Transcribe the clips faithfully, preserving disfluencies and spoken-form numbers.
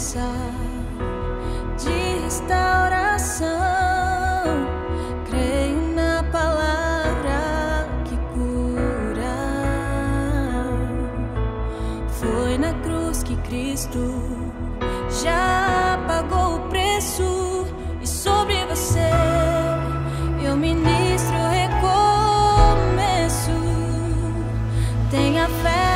promessa de restauração. Creio na palavra que cura. Foi na cruz que Cristo já pagou o preço, e sobre você eu ministro recomeço. Tenha fé.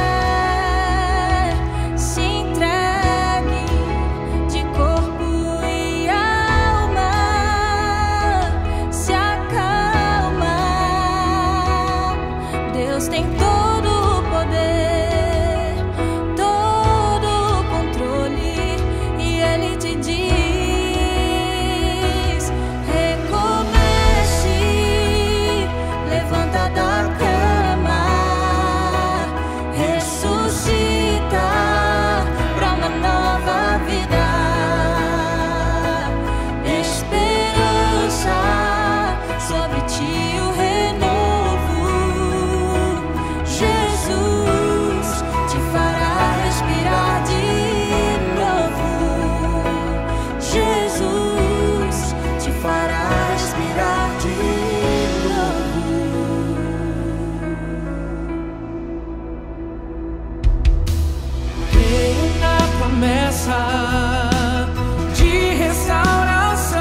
De restauração,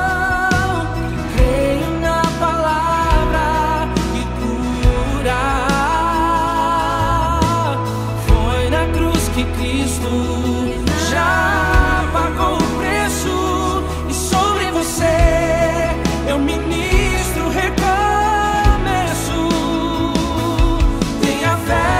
creio na palavra que cura. Foi na cruz que Cristo já pagou o preço, e sobre você eu ministro recomeço. Tenha fé.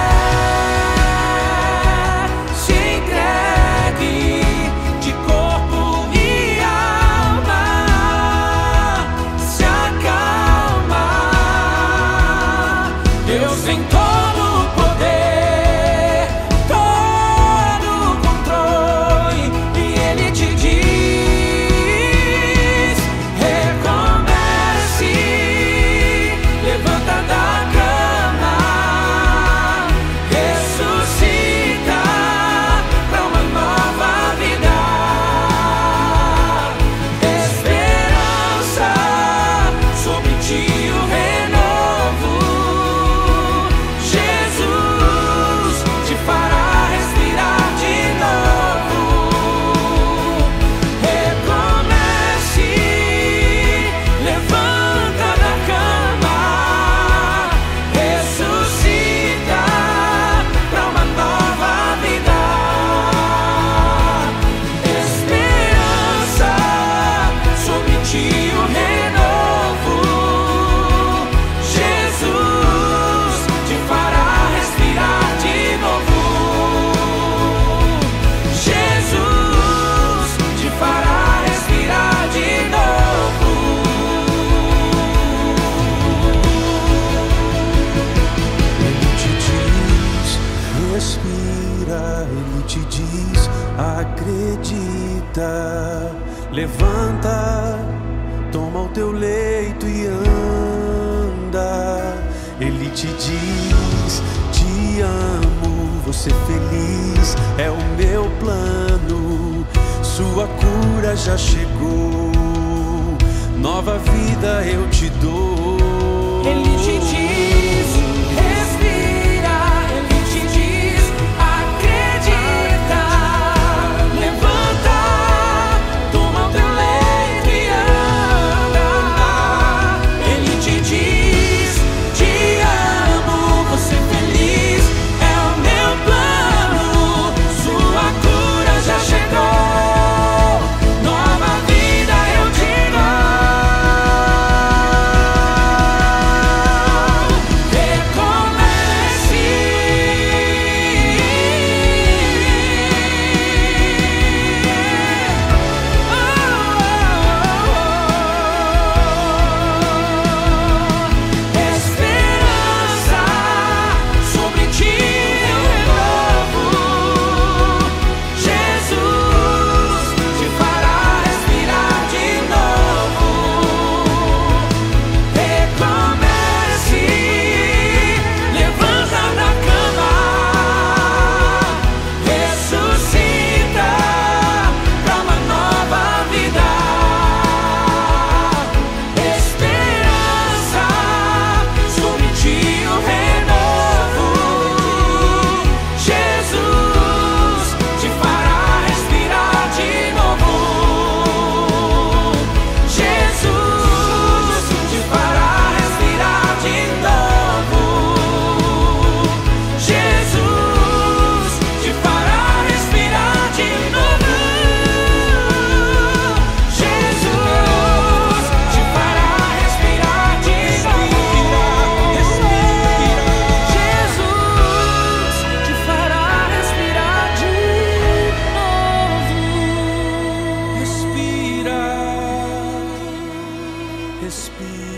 Ele te diz, acredita, levanta, toma o teu leito e anda. Ele te diz, te amo, você feliz, é o meu plano. Sua cura já chegou, nova vida eu te dou. Ele te diz, respira, ele te diz, acredita, levanta, toma o teu leito e anda. Ele te diz, te amo, você feliz, é o meu plano. Sua cura já chegou, nova vida eu te dou. respiro.